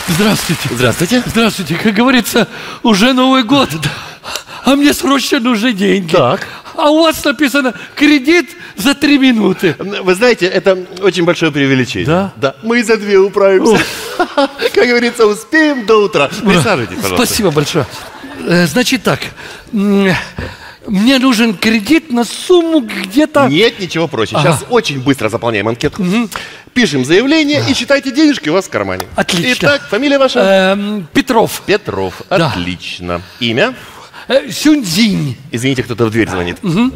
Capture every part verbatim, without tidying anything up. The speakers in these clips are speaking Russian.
Здравствуйте. Здравствуйте. Здравствуйте. Как говорится, уже Новый год. А мне срочно нужны деньги. Так. А у вас написано кредит за три минуты. Вы знаете, это очень большое преувеличение. Да? Да. Мы за две управимся. Как говорится, успеем до утра. Присаживайтесь, пожалуйста. Спасибо большое. Значит так, мне нужен кредит на сумму где-то... Нет, ничего проще. Ага. Сейчас очень быстро заполняем анкету. Угу. Пишем заявление и считайте денежки у вас в кармане. Отлично. Итак, фамилия ваша? Эм, Петров. Петров. Да. Отлично. Имя? Э, Сюньцзинь. Извините, кто-то в дверь звонит. Угу.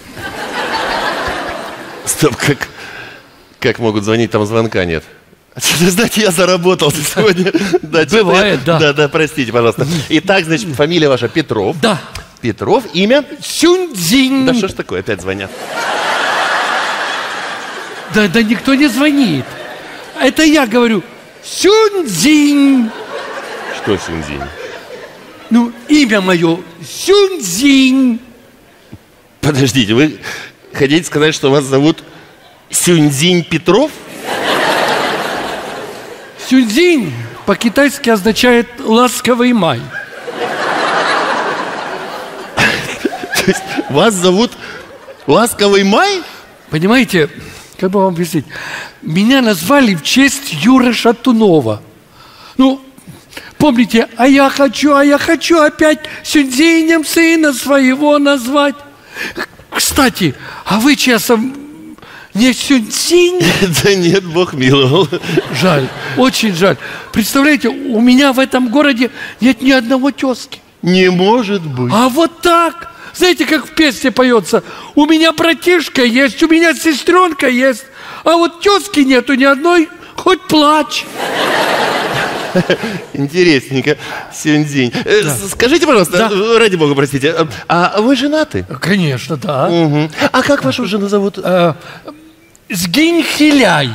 Стоп, как, как могут звонить, там звонка нет. Знаете, я заработался сегодня. Да, бывает, да. Да, да, простите, пожалуйста. Итак, значит, фамилия ваша Петров. Да. Петров, имя? Сюньцзинь. Да что ж такое, опять звонят. Да, да никто не звонит. Это я говорю. Сюньцзинь. Что Сюньцзинь? Ну, имя мое Сюньцзинь. Подождите, вы хотите сказать, что вас зовут Сюньцзинь Петров? Сюньцзинь по-китайски означает «ласковый май». То есть вас зовут Ласковый Май? Понимаете, как бы вам объяснить? Меня назвали в честь Юры Шатунова. Ну, помните, а я хочу, а я хочу опять Сюньцзинем сына своего назвать. Кстати, а вы часом не Сюньцзинь? Да нет, Бог миловал. Жаль, очень жаль. Представляете, у меня в этом городе нет ни одного тезки. Не может быть. А вот так. Знаете, как в песне поется? У меня братишка есть, у меня сестренка есть, а вот тезки нету ни одной, хоть плачь. Интересненько, Сюньцзинь. Да. Э, скажите, пожалуйста, Да. ради бога, простите, а, а вы женаты? Конечно, да. Угу. А как вашу жену зовут? Э, Сгинь-хиляй.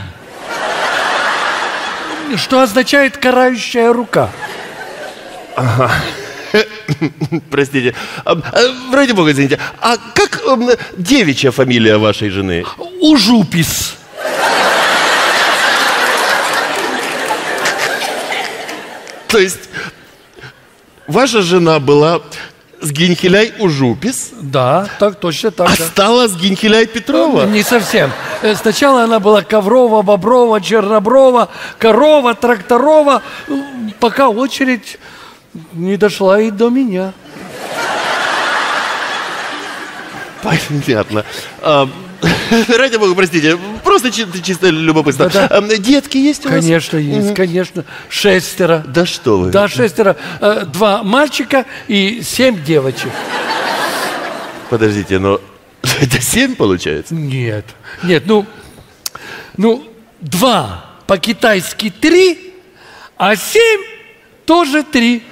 Что означает карающая рука. Ага. Простите. А, а, ради бога, извините. А как а, девичья фамилия вашей жены? Ужупис. То есть ваша жена была Сгинь-хиляй Ужупис, Да, так точно так. а Да. стала Сгинь-хиляй Петрова? Не совсем. Э, Сначала она была Коврова, Боброва, Черноброва, Корова, Тракторова, м, пока очередь не дошла и до меня. Понятно. А, ради бога, простите, просто чи- чисто любопытно. Да-да. А, детки есть у вас? Конечно, есть, конечно. Шестеро. Да что вы. Да, шестеро. Э, Два мальчика и семь девочек. Подождите, но это семь получается? Нет, нет, ну, ну, два по-китайски три, а семь тоже три.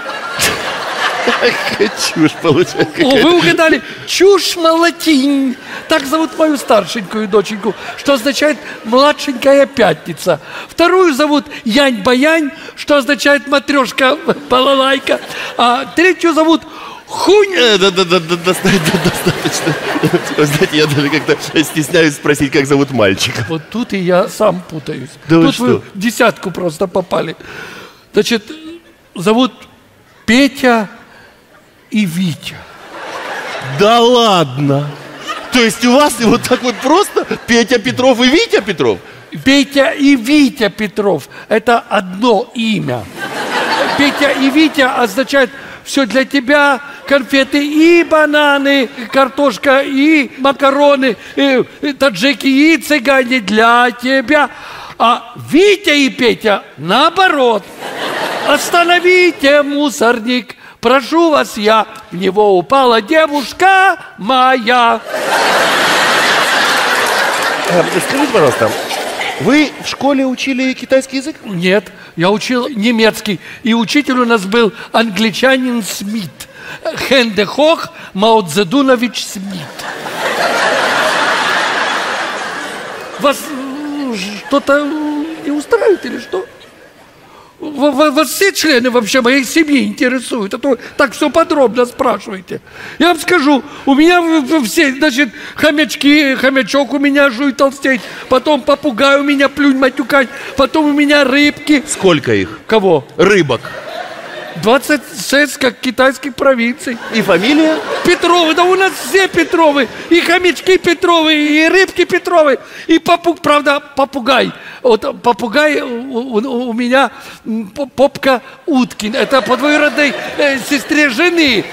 Чушь получается. О, вы угадали, чушь молотинь. Так зовут мою старшенькую доченьку, что означает младшенькая пятница. Вторую зовут Янь-Баянь, что означает матрешка балалайка. А третью зовут Хунь. Э, Да, да, да, да, достаточно, достаточно. Вы знаете, я даже как-то стесняюсь спросить, как зовут мальчика. Вот тут и я сам путаюсь. Да вы Тут вы что? в десятку просто попали. Значит, зовут Петя и Витя. Да ладно. То есть у вас вот так вот просто Петя Петров и Витя Петров? Петя и Витя Петров – это одно имя. Петя и Витя означает все для тебя, конфеты и бананы, картошка и макароны, и, и таджики и цыгане для тебя. А Витя и Петя наоборот. Остановите мусорник, прошу вас я, в него упала девушка моя. А, скажите, пожалуйста, вы в школе учили китайский язык? Нет, я учил немецкий, и учитель у нас был англичанин Смит. Хенде Хох Мао Цзэдунович Смит. Вас э, что-то не устраивает или что? В вас все члены вообще моей семьи интересуют? А то так все подробно спрашиваете. Я вам скажу, у меня все, значит, хомячки, хомячок у меня жуй толстеть, потом попугай у меня плюнь матюкать, потом у меня рыбки. Сколько их? Кого? Рыбок. двадцать шесть, как китайских провинций. И фамилия? Петровы, да у нас все Петровы. И хомячки Петровы, и рыбки Петровы, и попуг, правда, попугай. Вот попугай у, у, у меня Попка Уткин. Это по двоюродной э, сестре жены.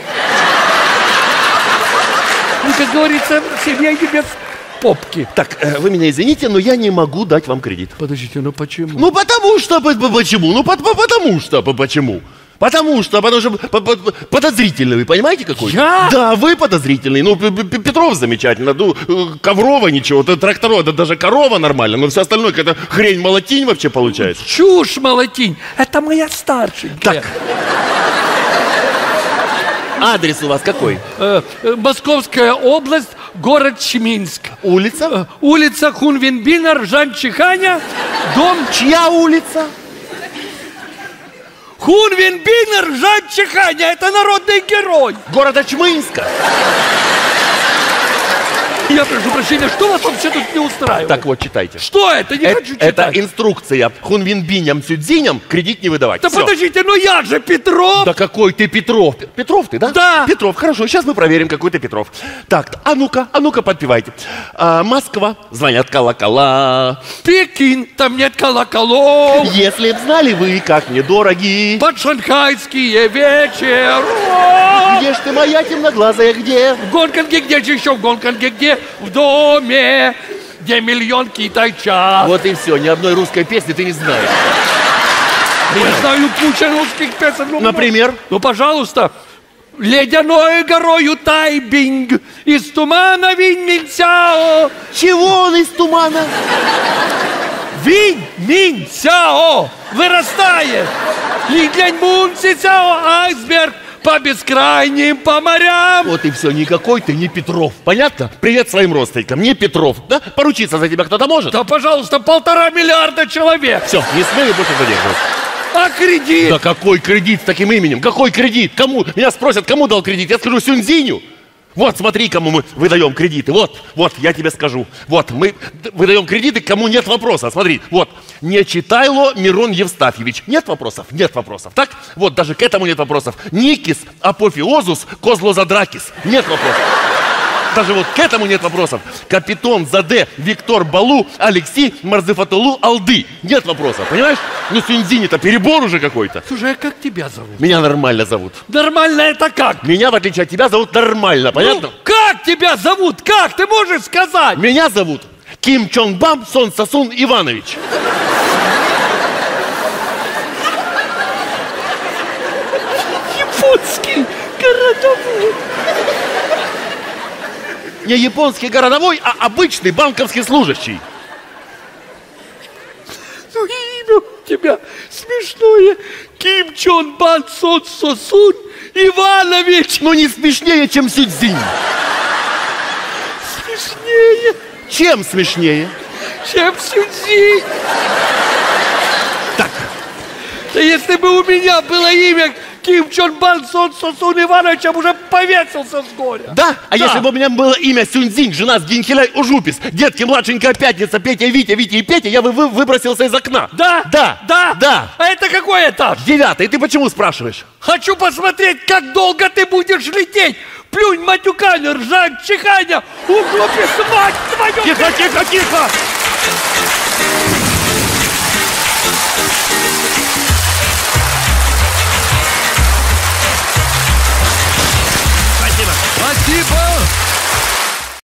Ну, как говорится, семья не без попки. Так, э, вы меня извините, но я не могу дать вам кредит. Подождите, ну почему? Ну потому что, по- по- почему? Ну по- по- потому что, по- почему? Потому что, потому что по- по- подозрительный, вы понимаете какой? Я? Да, вы подозрительный. Ну, П- П- Петров замечательно, ну, э, Коврова ничего, т- Тракторова, да даже корова нормально, но все остальное какая-то хрень молотень вообще получается. Чушь молотень. Это моя старшенькая. Так. Адрес у вас какой? Э, э, Московская область, город Чминск. Улица? Э, Улица Хунвенбина, Ржан-Чиханя, дом... Чья улица? Хунвенбина, Ржан-Чиханя, это народный герой. Города Чмынска. Я прошу прощения, что вас вообще тут не устраивает? Так вот, читайте. Что это? Не Э- хочу читать. Это инструкция Хунвинбиням Сюдзиням кредит не выдавать. Да Всё. подождите, ну я же Петров. Да какой ты Петров? П- Петров ты, да? Да. Петров, хорошо, сейчас мы проверим, какой ты Петров. Так, а ну-ка, а ну-ка подпевайте. А, Москва, звонят колокола. Пекин, там нет колоколов. Если б знали вы, как мне дороги. Под шанхайские вечера. Где ж ты, моя темноглазая, где? В Гонконге, где же еще в Гонконге, где? В доме, где миллион китайчат. Вот и все, ни одной русской песни ты не знаешь. Я знаю кучу русских песен. Ну, Например? Ну, пожалуйста. Ледяной горою Тайбинг, из тумана Винь Минцяо. Чего он из тумана? Винь Минцяо вырастает. Линь Мун Сисяо айсберг по бескрайним по морям. Вот и все, никакой ты не Петров. Понятно? Привет своим родственникам. Не Петров, да? Поручиться за тебя кто-то может? Да, пожалуйста, полтора миллиарда человек. Все, не смею больше задерживать. А кредит? Да какой кредит с таким именем? Какой кредит? Кому? Меня спросят, кому дал кредит? Я скажу Сюньцзиню. Вот, смотри, кому мы выдаем кредиты. Вот, вот, я тебе скажу. Вот, мы д- выдаем кредиты, кому нет вопроса. Смотри, вот, не Читайло Мирон Евстафьевич. Нет вопросов? Нет вопросов. Так? Вот, даже к этому нет вопросов. Никис Апофеозус Козлозадракис. Нет вопросов. Даже вот к этому нет вопросов. Капитон Заде Виктор Балу Алексей Марзефатулу Алды. Нет вопросов, понимаешь? Ну, Сюньцзинь-то перебор уже какой-то. Слушай, а как тебя зовут? Меня нормально зовут. Нормально это как? Меня, в отличие от тебя, зовут нормально, понятно? Ну, как тебя зовут? Как? Ты можешь сказать? Меня зовут Ким Чон Бам Сон Сасун Иванович. Японский городовой. Не японский городовой, а обычный банковский служащий. Ну, имя у тебя смешное. Ким Чон Бан Сон Сосун Иванович. Ну, не смешнее, чем Сюньцзинь. Смешнее, Чем смешнее? чем Сюньцзинь. Так, Да если бы у меня было имя Ким Чон Бан Сон Сосун Иванович, я бы уже повесился с горя. да? А если бы у меня было имя Сюньцзинь, жена с Генхеляй Ужупис, детки, младшенькая Пятница, Петя, Витя, Витя и Петя, я бы вы- выбросился из окна. Да? Да. Да? Да. А это какой этаж? Девятый. Ты почему спрашиваешь? Хочу посмотреть, как долго ты будешь лететь. Плюнь, матюканя, ржань, чиханя, углопис, мать твою! Тихо, тихо, тихо! Спасибо.